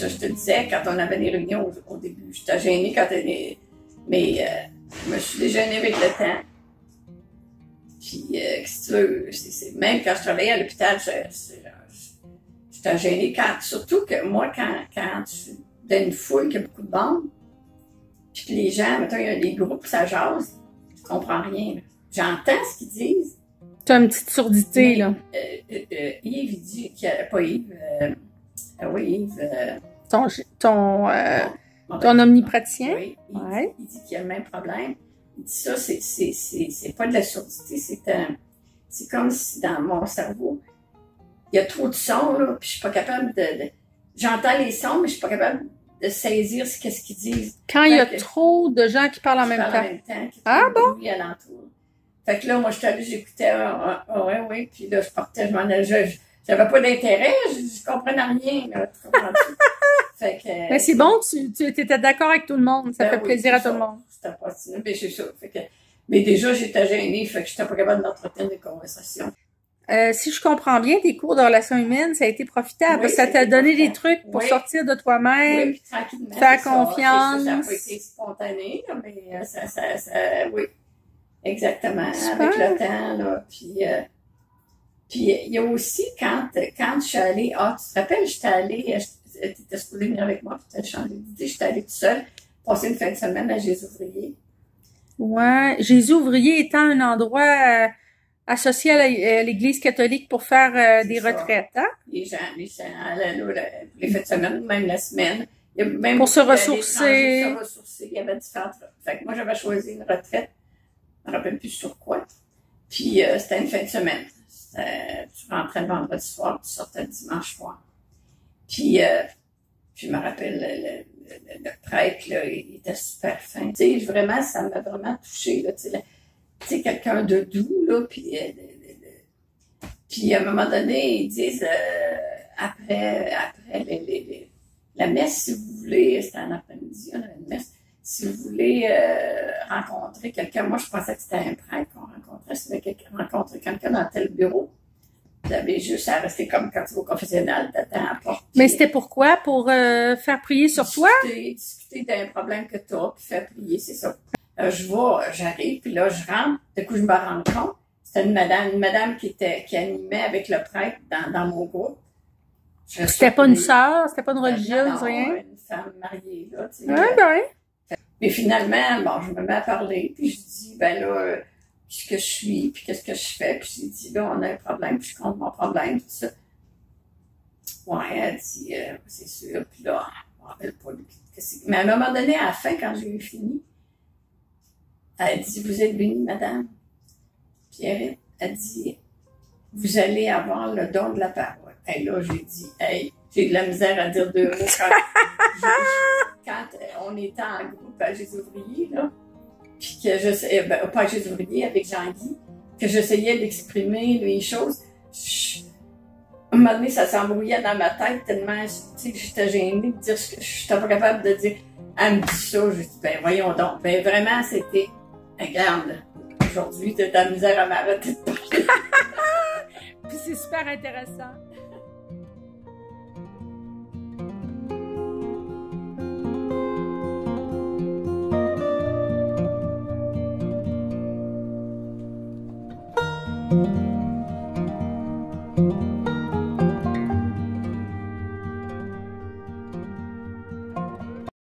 je te disais, quand on avait des réunions au début, j'étais gênée quand mais je me suis déjeunée avec le temps. Puis, qu'est-ce que tu veux, même quand je travaillais à l'hôpital, j'étais gênée. Surtout que moi, quand je suis dans une foule qui a beaucoup de monde, puis que les gens, mettons, il y a des groupes, ça jase, je comprends rien. Là. J'entends ce qu'ils disent. Tu as une petite surdité, mais, là. Yves, il dit qu'il n'y a pas Yves. Oui, Yves. Ton omnipraticien? Oui, il dit qu'il y a le même problème. Il dit ça, c'est pas de la surdité, c'est comme si dans mon cerveau, il y a trop de sons, là, puis je suis pas capable j'entends les sons, mais je suis pas capable de saisir qu'est-ce qu'ils disent. Quand il y a trop de gens qui parlent en même temps. Ah bon? Oui, alentour. Fait que là, moi, j'écoutais, oui, puis là, je m'en allais, j'avais pas d'intérêt, je comprenais rien, là, tu comprends-tu? Fait que... Mais c'est bon, tu étais d'accord avec tout le monde, ça fait plaisir à tout le monde. C'était pas si, mais c'est ça. Fait que, mais déjà, j'étais gênée, fait que j'étais pas capable d'entretenir des conversations. Si je comprends bien, tes cours de relations humaines, ça a été profitable. Oui, ça t'a donné des trucs pour sortir de toi-même, faire confiance. Ça n'a pas été spontané, là, mais oui, exactement, super. Avec le temps, là, puis il y a aussi, quand je suis allée, tu te rappelles, j'étais allée, t'étais supposée venir avec moi, puis t'as changé d'idée, j'étais allée toute seule, passer une fin de semaine à Jésus-Ouvrier. Ouais, Jésus-Ouvrier étant un endroit associé à l'Église catholique pour faire des retraites, hein? Les gens allaient là, les fins de semaine, même la semaine. Même pour se ressourcer. Il y avait différentes. Fait que moi, j'avais choisi une retraite. Je ne me rappelle plus sur quoi. Puis, c'était une fin de semaine. Tu rentrais le vendredi soir, tu sortais le dimanche soir. Puis, je me rappelle, le prêtre, là, il était super fin. Tu sais, vraiment, ça m'a vraiment touchée, là, tu sais, quelqu'un de doux, là, puis à un moment donné, ils disent, après la messe, si vous voulez, c'était en après-midi, on avait une messe, si vous voulez rencontrer quelqu'un, moi, je pensais que c'était un prêtre qu'on rencontrait, si vous voulez rencontrer quelqu'un dans tel bureau, vous avez juste à rester comme quand tu vas au confessionnal, t'attends à la porte. Mais c'était pourquoi? Pour faire prier sur toi? Discuter d'un problème que tu as, puis faire prier, c'est ça. J'arrive, puis là, je rentre, du coup, je me rends compte, c'était une madame qui animait avec le prêtre dans mon groupe. C'était pas une sœur, c'était pas une religieuse, rien? Une femme mariée, là, tu sais. Ouais, ben. Mais finalement, bon, je me mets à parler, puis je dis, ben là, qu'est-ce que je suis, puis qu'est-ce que je fais, puis j'ai dit, là, on a un problème, puis je compte mon problème, tout ça. Ouais, elle dit, c'est sûr, puis là, je me rappelle pas. Mais à un moment donné, à la fin, quand j'ai eu fini, elle dit, vous êtes bénie, madame. Pierrette, elle dit, vous allez avoir le don de la parole. Et là, j'ai dit, hey, j'ai de la misère à dire 2 mots quand on était en groupe à Jésus-Ouvrier, là, puis que pas à Jésus-Ouvrier, avec Jean-Guy, que j'essayais d'exprimer les choses. À un moment donné, ça s'embrouillait dans ma tête tellement, tu sais, j'étais gênée de dire, je n'étais pas capable de dire, elle me dit ça, je dis, ben voyons donc. Ben vraiment, c'était, regarde, aujourd'hui, t'as de la misère à m'arrêter de parler. Puis c'est super intéressant. Thank you.